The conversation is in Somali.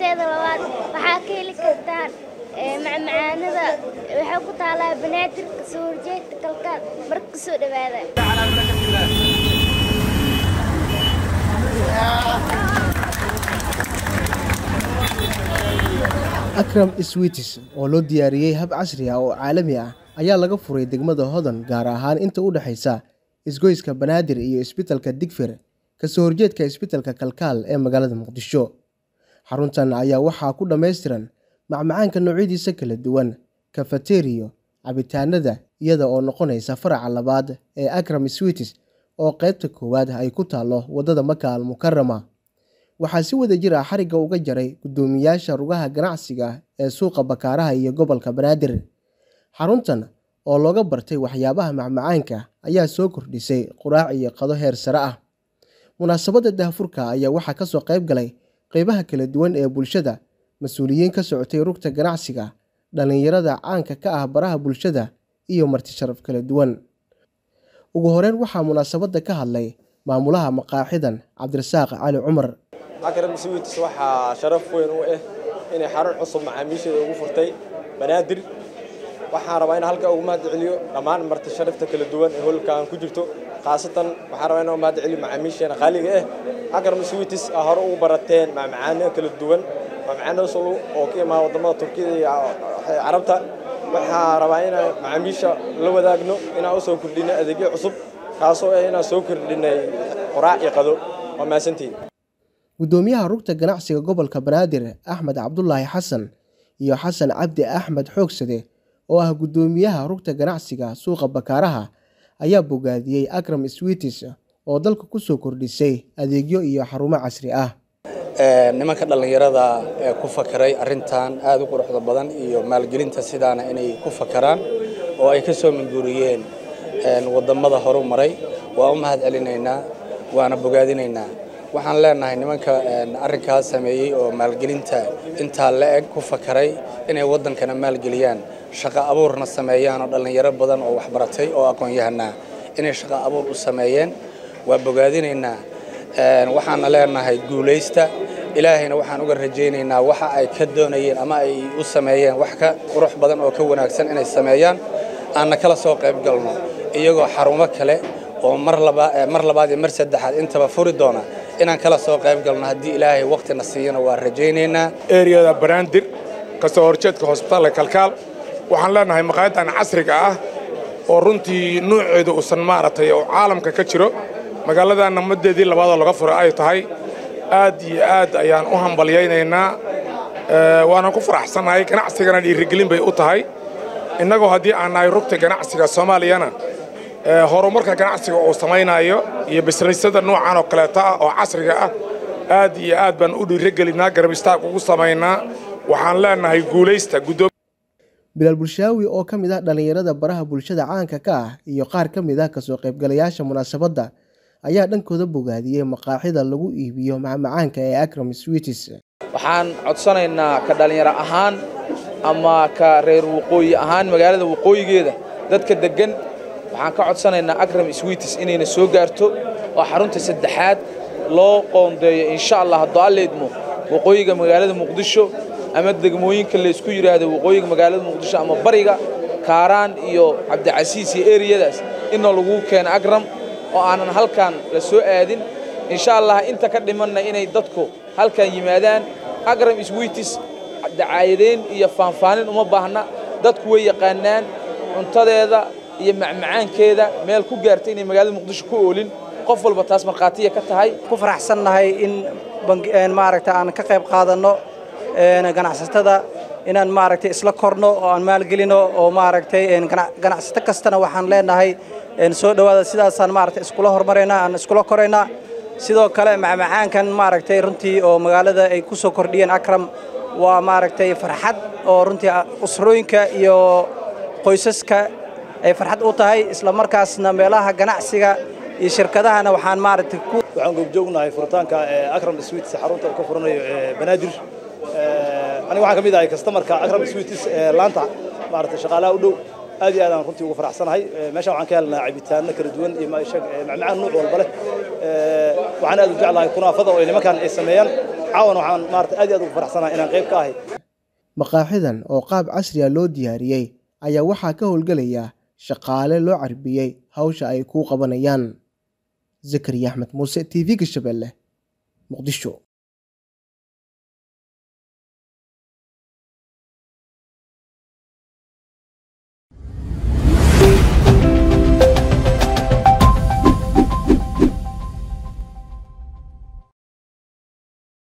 qaybteeda labaad waxaa ka heli kartaan macmacaanada waxay ku taalaa banaadir kasoo horjeedka kalkaal marka kasoo dhawaada Akram Sweeties oo loo diyaariyay hab casri ah oo caalami ah ayaa laga furay degmada Hodan gaar ahaan inta u dhaxaysa isgoyska Banaadir iyo isbitaalka Digfir kasoo horjeedka isbitaalka Kalkaal ee magaalada Muqdisho. Xaruntan ayaa waxaa ku dhameystiran macmacaanka noocyadiisa kala duwan, cafeteria, cabitaanada iyada oo noqonaysa faraca labaad ee Akram Sweeties oo qaybta koowaad ay ku taalo wadada Maka al-Mukarrama. waxaa si wada jir ah xariga uga jaray gudoomiyaasha rugaha ganacsiga ee suuqa Bakaaraha iyo gobolka Banaadir. Xaruntan oo looga bartay waxyaabaha macmacaanka ayaa soo kordhisay quraac iyo qado heer sare ah. Munaasabadda daahfurka ayaa waxaa ka soo qayb galay qaybaha kala duwan ee bulshada, mas'uuliyiin ka socotay rugta ganacsiga, dhalinyarada caanka ka ah baraha bulshada iyo marti sharaf kala duwan. Ugu horeyn waxaa munaasabadda ka hadlay maamulaha maqaaxidan Cabdirasaaq Cali Cumar. Akram Sweeties waxaa sharaf weyn u ah inay xarun cusub macaamiisheeda ugu furtay Banaadir. waxaan rabaa in halka ugu mahadceliyo dhammaan marti sharafta kala duwan ee holkaan ku jirto, khaasatan waxaan rabaa in aan mahadceliyo macaamiisheena qaaliga ah. Akram Sweeties hore ugu barateen macmacaanada kala duwan, macmacaanada soo oo ka imaan wadamada Turkiga iyo Carabta. waxaan rabaa in macaamiisha la wadaagno in aan soo kordhino adeegyo cusub kaasoo ah in aan soo kordhinay quraac iyo qado. waa maasantiin gudoomiyaha rugta ganacsiga gobolka Banaadir Axmed Cabdullaahi Xasan iyo Xasan Cabdi Axmed Xoogsade oo ah gudoomiyaha rugta ganacsiga suuqa Bakaaraha ayaa bogaadiyay Akram Sweeties oo dalka ku soo kordhisay adeegyo iyo xarumo casri ah. nimanka dhalinyarada ee ku fakaray arintan aad u quruxda badan iyo maalgelinta sidaana inay ku fakaraan oo ay ka soo minguuriyeen wadamada horumaray waa u mahadcelinaynaa waana bogaadinaynaa. waxaan leenahay nimanka arrinkaas sameeyay oo maalgelinta inta la eg ku fakaray inay wadankana maalgeliyaan, shaqo abuurna sameeyaan oo dhalinyaro badan oo wax baratay oo aqoon yahanaa inay shaqo abuur u sameeyeen waa bogaadinaynaa. waxaan leenahay guuleysta ilaahayna waxaan uga rajaynaynaa waxa ay ka doonayeen ama ay u sameeyeen wax ka qurux badan oo ka wanaagsan inay sameeyaan aan kala soo qayb galno iyagoo xarumo kale oo mar labaad iyo mar saddexaad intaba furi doona inaan kala soo qayb galno haddii ilaahay waqtina siiyana waa rajaynaynaa. eriyada Banaadir kasoo horjeedka hospitaalka Kalkaal waxaan leenahay maqaayadan casriga ah oo runtii nooceedu uusan maaragtay oo caalamka ka jiro magaalada namadeedii labaad oo laga furay ay tahay aad iyo aad ayaan u hambaliyaynaynaa. waana ku faraxsanahay ganacsigana dhiirigelin bay u tahay innagoo haddii aan nahay rugta ganacsiga Soomaaliyana horumarka ganacsiga oo samaynayo iyo bisnisyada noocan oo kale ah oo casriga ah aad iyo aad baan u dhiirigelinaa garab istaag ugu samaynaa. waxaan leenahay guuleysta Bilal Bulshaawi oo ka mid ah dhalinyarada baraha bulshada caanka ka ah iyo qaar ka mid ah ka soo qaybgalayaasha munaasabadda ayaa dhankooda bogaadiyay maqaaxida lagu iibiyo macmacaanka ee Akram Sweeties. waxaan codsanaynaa ka dhalinyaro ahaan ama ka reer waqooyi ahaan magaalada waqooyigeeda dadka degan waxaan ka codsanaynaa Akram Sweeties inayna soo gaarto oo xarunta saddexaad loo qoondeeyo insha Allah haddii Alle idmo waqooyiga magaalada Muqdisho ama degmooyinka la isku yiraahdo waqooyiga magaalada Muqdisho ama bariga Kaaraan iyo Cabdicasiis iyo eriyadaas in lagu keeno Akram oo aanan halkan la soo aadin insha Allah inta ka dhimanna inay dadku halkan yimaadaan. Akram Sweeties dacaayadeen iyo faanfaanin uma baahna, dadku way yaqaanaan cuntadeeda iyo macmacaankeeda meel ku gaartay inay magaalada Muqdisho ku oolin qof walba taas marqaatiya ka tahay. ku faraxsanahay in maaragtay aan ka qayb qaadano ganacsatada inaan maaragtay isla korno oo aan maalgelino oo maaragtay ganacsato kastana waxaan leenahay soo dhawaada sidaasaan maaragtay iskula horumareynaa aan iskula koreynaa. sidoo kale macmacaankan maaragtay runtii oo magaalada ay ku soo kordhiyeen Akram waa maaragtay farxad oo runtii usrooyinka iyo qoysaska ay farxad u tahay isla markaasna meelaha ganacsiga iyo shirkadahana waxaan maaragtay waxaan goob joognahay furitaanka Akram Sweeties xarunta uu ka furanayo Banaadir. aniga waxaan kamid ahay customerka Akram Sweeties laanta maaragtay shaqaalaha u dhow aad iyo aad aan runtii ugu faraxsanahay. meesha waxaan ka helnaa cabitaano kala duwan iyo macmacaan nooc walba leh. waxaan aad u jeclahay kunaafada oo nimankan ay sameeyaan caawana waxaan maaragtay aad iyo aad ugu faraxsanahay inaan qayb ka ahay maqaaxidan oo qaab casri ah loo diyaariyey ayaa waxaa ka howlgelaya shaqaale loo carbiyey hawsha ay ku qabanayaan. Zakariya Axmed Muuse, TV-ga Shabeelle, Muqdisho.